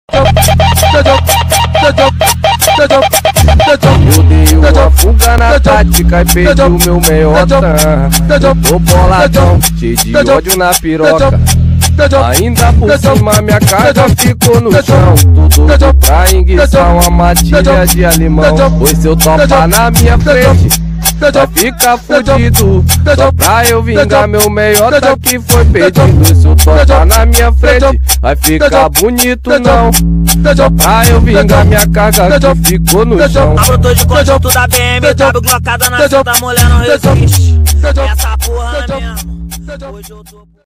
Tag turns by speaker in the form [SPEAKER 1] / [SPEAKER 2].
[SPEAKER 1] Eu dei uma fuga na tática e perdi o meu meiotão. Tô boladão, cheio de ódio na piroca. Ainda por cima minha carga ficou no chão. Tudo pra enguiçar uma matilha de alimão. Pois se eu topar na minha frente vai ficar fudido. Só pra eu vingar meu meiota que foi perdido. Se eu topar na minha frente vai ficar bonito não. Só pra eu vingar minha carga que ficou no chão.
[SPEAKER 2] Brotou de conjunto da BM, tava glocada na sua da mulher não resiste. Essa porra é mesmo. Hoje eu tô